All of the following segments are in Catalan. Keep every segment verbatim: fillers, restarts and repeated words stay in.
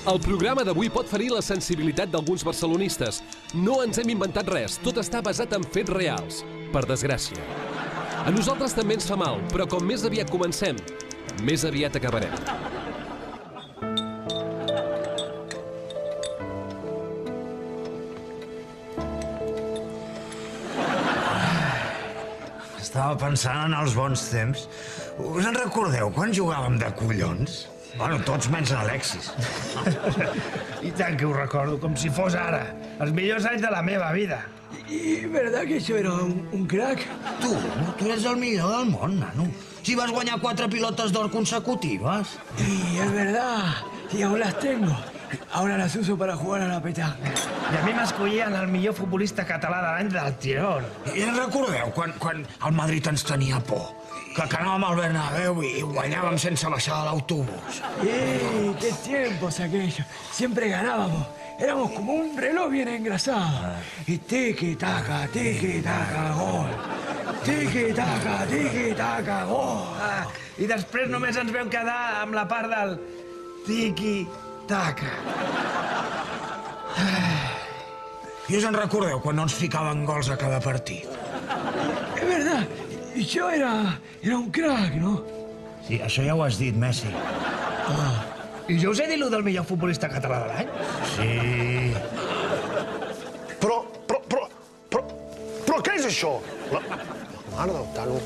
El programa d'avui pot ferir la sensibilitat d'alguns barcelonistes. No ens hem inventat res, tot està basat en fets reals. Per desgràcia. A nosaltres també ens fa mal, però com més aviat comencem, més aviat acabarem. Estava pensant en els bons temps. Us en recordeu quan jugàvem de collons? Bueno, tots menys l'Alexis. I tant que ho recordo, com si fos ara. Els millors anys de la meva vida. ¿Y verdad que yo era un, un crack? Tu, tu eres el millor del món, nano. Si vas guanyar quatre pilotes d'or consecutives. Y es verdad, y aún las tengo. Ahora las uso para jugar a la petanca. I a mi m'escollien el millor futbolista català de l'any del tirón. I en recordeu quan, quan el Madrid ens tenia por? Que, que anàvem al Bernabéu i guanyàvem sense baixar de l'autobús. ¡Eh! ¡Qué tiempos aquellos! Siempre ganábamos. Éramos como un reloj bien engrasado. Y tiki-taka, tiki-taka, gol. Tiki-taka, tiki-taka, gol. Ah, I després només ens vam quedar amb la part del tiki-taka. I us en recordeu quan no ens ficaven gols a cada partit? Es verdad. Y yo era, era un crack, ¿no? Sí, això ja ho has dit, Messi. Ah. I jo us he dit lo del millor futbolista català de l'any? Sí. Però, però, però, però, però què és això? La, la mare del Tano.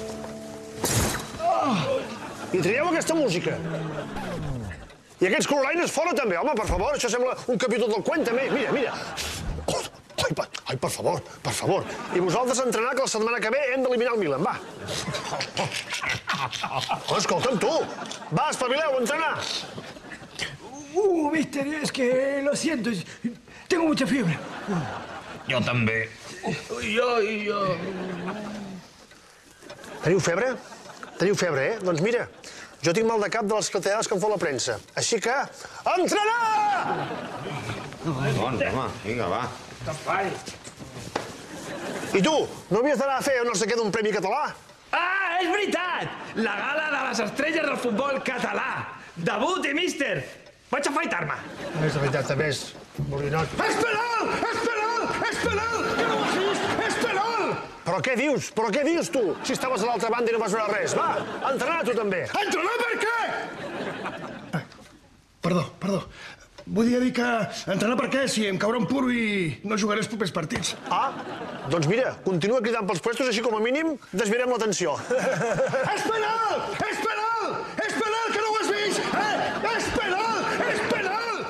Oh! I traieu aquesta música. I aquests colorines fora també, home, per favor, això sembla un capítol del Cuéntame. Mira, mira. Oh, ai, pa, ai, per favor, per favor. I vosaltres entrenar que la setmana que ve hem d'eliminar el Milan, va. Oh, escolta'm, tu. Va, espavileu, a entrenar. Uh, mister, es que lo siento, tengo mucha fiebre. Jo també. Jo, i jo... Teniu febre? Teniu febre, eh? Doncs mira, jo tinc mal de cap de les clatellades que em fot la premsa. Així que, entrenar! Bon, home, vinga, va. Espai. I tu, no havies d'anar a fer no sé què d'un premi català? Ah, és veritat! La gala de les estrelles del futbol català. Debut i míster. Vaig a afaitar-me. És veritat, també és borinot. És penal! És penal! És penal! Que no ho has vist? És penal! Però què dius? Però què dius, tu? Si estaves a l'altra banda i no vas veure res. Va, entrenar tu també. Entrenar per què? Perdó, perdó. Volia dir que entrenar per què si em caurà un puro i no jugaré els propers partits. Ah, doncs mira, continua cridant pels puestos, així com a mínim desvirem l'atenció. És penal! És penal! És penal, que no ho has vist! Eh? És penal! És penal!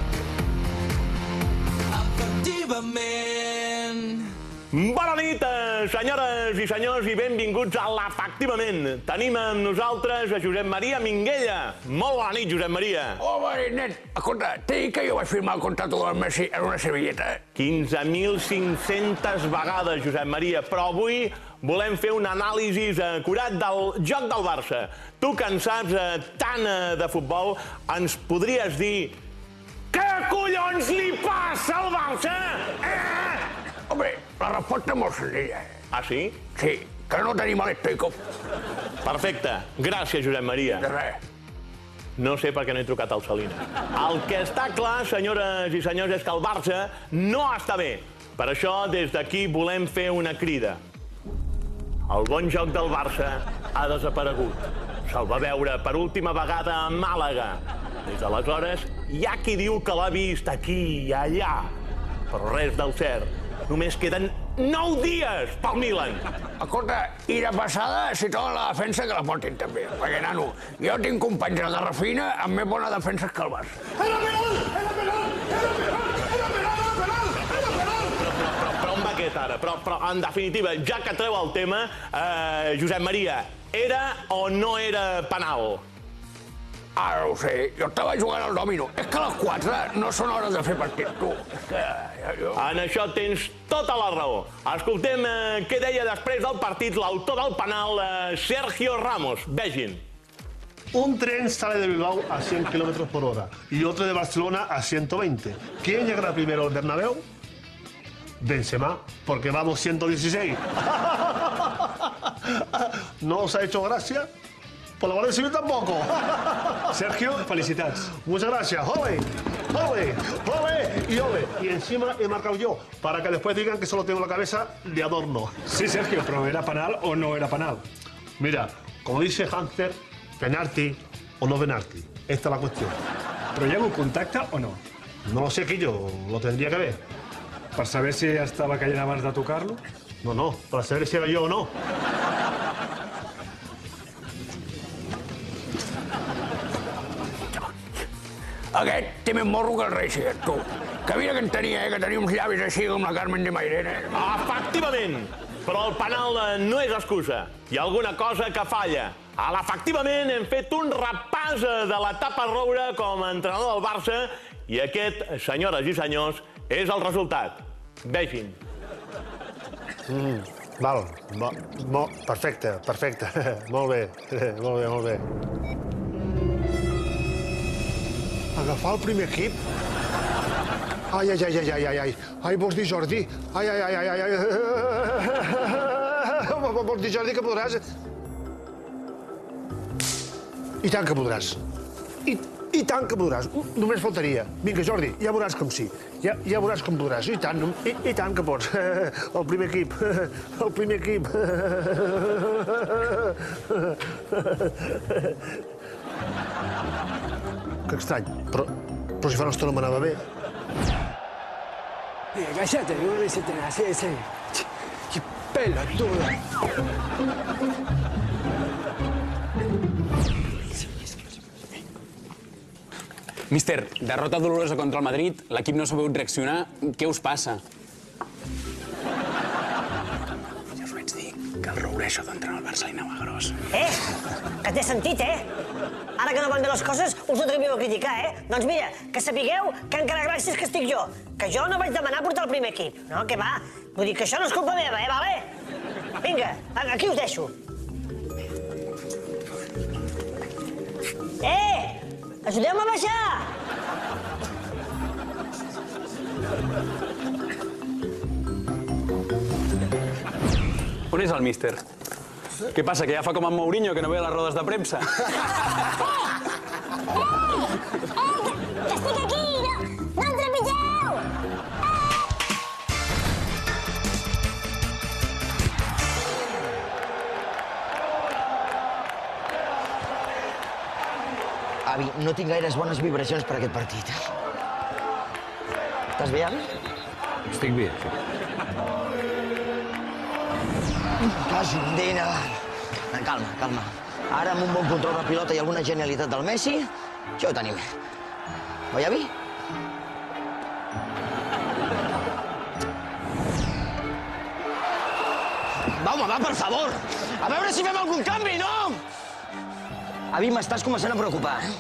Efectivament. Bona nit, senyores i senyors, i benvinguts a l'Efectivament. Tenim amb nosaltres a Josep Maria Minguella. Molt bona nit, Josep Maria. Oh, bona nit, nen. Escolta, t'he dit que jo vaig firmar el contracte del Messi en una servilleta. quinze mil cinc-centes vegades, Josep Maria, però avui volem fer un anàlisi acurat del joc del Barça. Tu, que en saps tant de futbol, ens podries dir què collons li passa al Barça? Eh? Home, la resposta és molt senzilla. Ah, sí? Sí, que no tenim elèctrico. Perfecte. Gràcies, Josep Maria. De res. No sé per què no he trucat al Salina. El que està clar, senyores i senyors, és que el Barça no està bé. Per això, des d'aquí, volem fer una crida. El bon joc del Barça ha desaparegut. Se'l va veure per última vegada a Màlaga. Des d'aleshores, hi ha qui diu que l'ha vist aquí i allà. Però res del cert. Només queden nou dies pel Milan. Escolta, i de passada, si troben la defensa, que la portin també. Perquè, nano, jo tinc companys de Garrafina amb més bones defenses que el Barça. Era penal! Era penal! Era penal! Era penal! Era penal! Era penal! Però, però, però, però on va aquest ara? Però, però, en definitiva, ja que treu el tema, eh, Josep Maria, era o no era penal? Ara no ho sé, jo estava jugant al dòmino. És que a les quatre no són hores de fer partit, tu. És que jo... En això tens tota la raó. Escoltem eh, què deia després del partit l'autor del penal, eh, Sergio Ramos. Vegin. Un tren sale de Bilbao a cien kilómetros por hora y otro de Barcelona a ciento veinte. ¿Quién llegará primero al Bernabéu? Benzema, porque vamos ciento dieciséis. ¿No os ha hecho gracia? Por la Guardia Civil tampoco. Sergio, felicidades. Muchas gracias. ¡Ole! ¡Ole! ¡Ole! Y ole. Y encima he marcado yo, para que después digan que solo tengo la cabeza de adorno. Sí, Sergio, però era penal o no era penal? Mira, como dice Hunter, penalti o no penalti. Esta es la cuestión. Però hi ha hagut contacte o no? No lo sé, Quillo. Lo tendría que ver. Per saber si estava caient abans de tocar-lo? No, no. Para saber si era yo o no. Aquest té més morro que el rei Siet, tu. Que mira que en tenia, eh? Que tenia uns llavis així com la Carmen de Mairena. Efectivament! Però el penal no és excusa. Hi ha alguna cosa que falla. A l'efectivament hem fet un repàs de l'etapa roure com a entrenador del Barça i aquest, senyores i senyors, és el resultat. Vegin. Mm, val, mo, mo, perfecte, perfecte. Molt bé, molt bé, molt bé. Agafar el primer equip? Ai, ai, ai, ai, ai, ai, ai. Ai, vols dir, Jordi? Ai, ai, ai, ai, ai, ai. Vols dir, Jordi, que podràs? I tant que podràs. I, i tant que podràs. Només faltaria. Vinga, Jordi, ja veuràs com sí. Ja, ja veuràs com podràs. I tant, i, i tant que pots. El primer equip. El primer equip. Que estrany, però, però si fa una estona m'anava bé. Mira, cállate, que uno dice tener así, ese. ¡Qué pelotudo! Míster, derrota dolorosa contra el Madrid, l'equip no s'ha pogut reaccionar. Què us passa? Ja us vaig dir que el Roureixo d'entrenar el Barça li anava gros. Eh? Que té sentit, eh? Ara que no van bé les coses, us ho atreviu a criticar, eh? Doncs mira, que sapigueu que encara gràcies que estic jo, que jo no vaig demanar portar el primer equip. No, que va? Vull dir que això no és culpa meva, eh, vale? Vinga, aquí us deixo. Eh! Ajudeu-me a baixar! On és el míster? Què passa, que ja fa com en Mourinho, que no ve a les rodes de premsa? Que estic aquí! No em trepitgeu! Avi, no tinc gaires bones vibracions per aquest partit. Estàs bé, avi? Estic bé. Casindina! Calma, calma. Ara, amb un bon control de pilota i alguna genialitat del Messi, això ho tenim. Oi, avi? Va, home, va, per favor! A veure si fem algun canvi, no? Avi, m'estàs començant a preocupar, eh?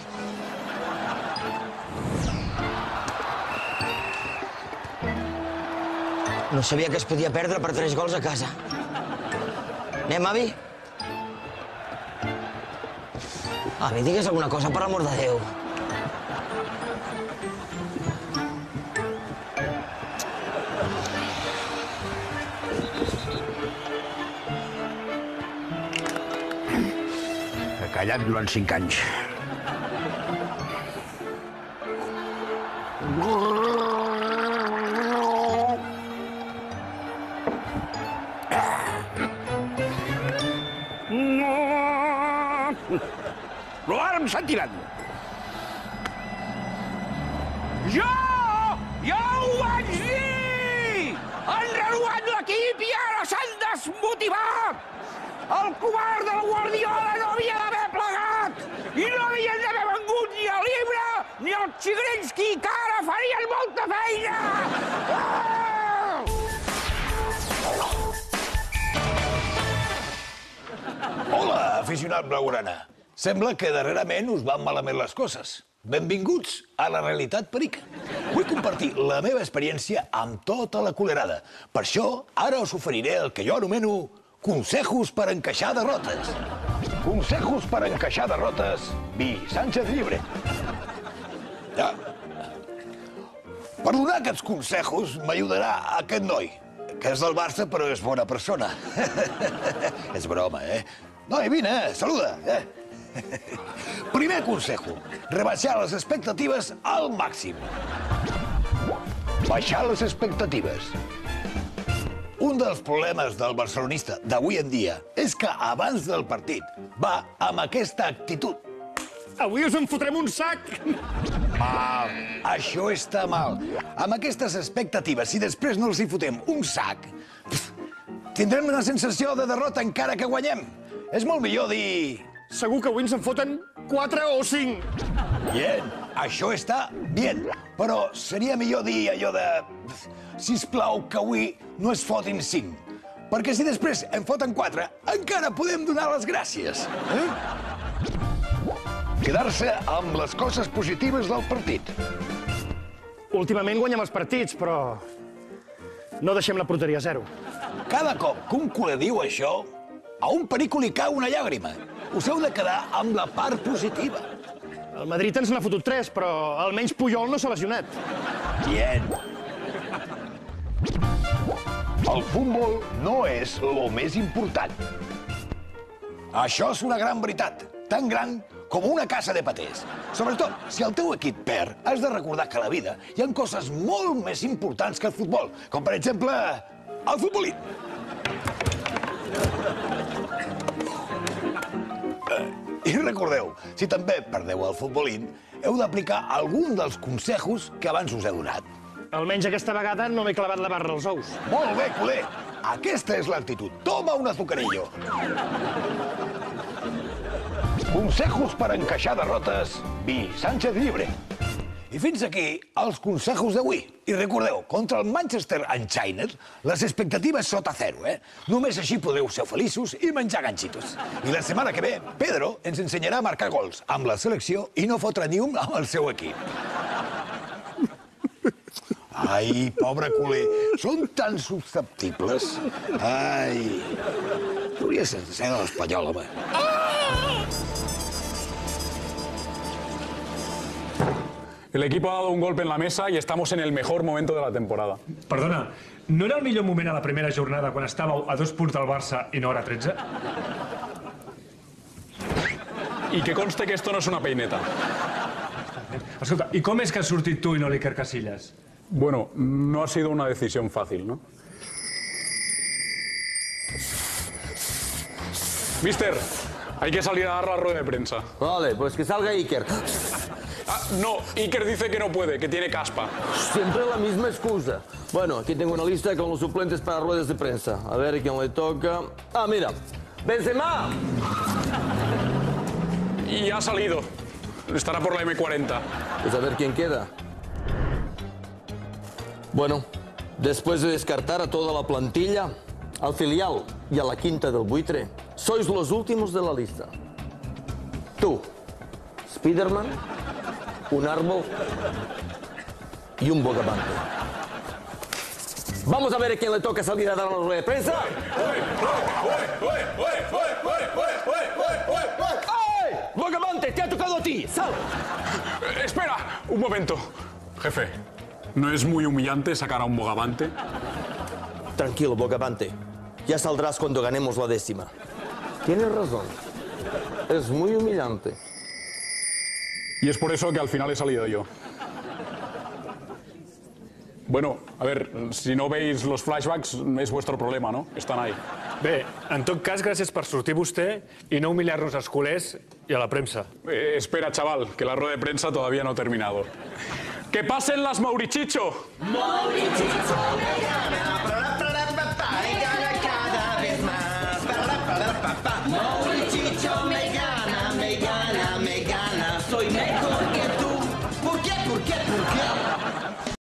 No sabia que es podia perdre per tres gols a casa. Anem, avi? Avi, digues alguna cosa, per l'amor de Déu. He callat durant cinc anys. Però ara em sentiran. Jo! Ja ho vaig dir! Han renovat l'equip i ara s'han desmotivat! El covard del Guardiola no havia d'haver plegat! I no havien d'haver vengut ni el Ibra ni el Chigrinsky, que ara farien molta feina! Ah! Hola, aficionat blaugrana. Sembla que darrerament us van malament les coses. Benvinguts a la realitat perica. Vull compartir la meva experiència amb tota la culerada. Per això, ara us oferiré el que jo anomeno consejos per encaixar derrotes. Consejos per encaixar derrotes, Vi Sánchez Llibre. Ja. Per donar aquests consejos m'ajudarà aquest noi, que és del Barça però és bona persona. És broma, eh? Noi, vine, saluda, eh? Primer consejo, rebaixar les expectatives al màxim. Baixar les expectatives. Un dels problemes del barcelonista d'avui en dia és que abans del partit va amb aquesta actitud. Avui us en fotrem un sac! Mal, això està mal. Amb aquestes expectatives, si després no els hi fotem un sac, tindrem una sensació de derrota encara que guanyem. És molt millor dir... Segur que avui ens en foten quatre o cinc. Bien, això està bien. Però seria millor dir allò de... Sisplau, que avui no es fotin cinc. Perquè si després en foten quatre, encara podem donar les gràcies. Eh? Quedar-se amb les coses positives del partit. Últimament guanyem els partits, però... no deixem la porteria a zero. Cada cop que un culer diu això, a un perico li cau una llàgrima. Us heu de quedar amb la part positiva. El Madrid ens n'ha fotut tres, però almenys Puyol no s'ha lesionat. Bien. El futbol no és el més important. Això és una gran veritat, tan gran com una casa de patés. Sobretot, si el teu equip perd, has de recordar que a la vida hi ha coses molt més importants que el futbol, com per exemple, el futbolí. I recordeu, si també perdeu el futbolín, heu d'aplicar algun dels consejos que abans us he donat. Almenys aquesta vegada no m'he clavat la barra als ous. Molt bé, culer. Aquesta és l'actitud. Toma un azucarillo. Consejos per encaixar derrotes, vi Sánchez Llibre. I fins aquí els consejos d'avui. I recordeu, contra el Manchester United, les expectatives sota zero, eh? Només així podreu ser feliços i menjar ganxitos. I la setmana que ve, Pedro ens ensenyarà a marcar gols amb la selecció i no fotre ni un amb el seu equip. Ai, pobre culer, són tan susceptibles. Ai, hauria de ser de l'Espanyol, home. El equipo ha dado un golpe en la mesa y estamos en el mejor momento de la temporada. Perdona, no era el millor moment a la primera jornada quan estàveu a dos punts del Barça i no hora tretze? Y que conste que esto no es una peineta. Escolta, i com és que has sortit tu i no l'Iker Casillas? Bueno, no ha sido una decisión fácil, ¿no? Mister, hay que salir a dar la rueda de prensa. Vale, pues que salga Iker. Ah, no, Iker dice que no puede, que tiene caspa. Siempre la misma excusa. Bueno, aquí tengo una lista con los suplentes para ruedas de prensa. A ver quién le toca. Ah, mira, Benzema. Y ha salido. Estará por la eme cuarenta. Pues a ver quién queda. Bueno, después de descartar a toda la plantilla, al filial y a la quinta del buitre, sois los últimos de la lista. Tú, Spiderman, un árbol y un bogavante. Vamos a ver a quién le toca salir a dar una rueda de prensa. ¡Ay! ¡Bogavante, te ha tocado a ti! ¡Sal! Eh, espera, un momento. Jefe, ¿no es muy humillante sacar a un bogavante? Tranquilo, bogavante. Ya saldrás cuando ganemos la décima. Tienes razón. Es muy humillante. Y es por eso que al final he salido yo. Bueno, a ver, si no veis los flashbacks, es vuestro problema, ¿no? Están ahí. Bé, en tot cas, gràcies per sortir vostè i no humillar-nos als culers i a la premsa. Eh, espera, chaval, que la rueda de prensa todavía no ha terminado. ¡Que pasen las Maurichicho! Maurichicho me llama.